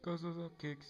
Goes those up kicks.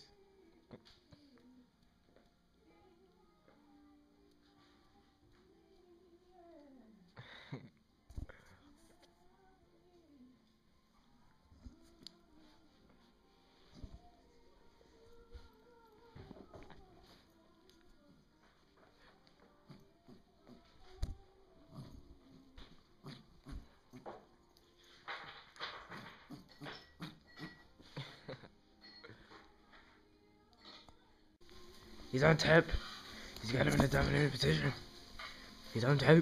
He's on top. He's got him in a dominant position. He's on top.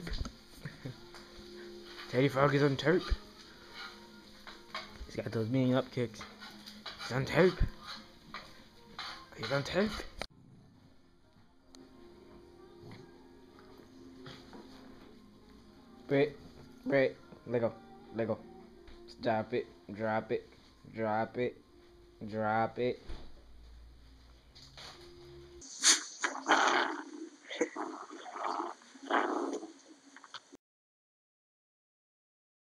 Teddy Frog is on top. He's got those mean up kicks. He's on top. He's on top. Britt, Lego. Stop it, drop it, drop it, drop it.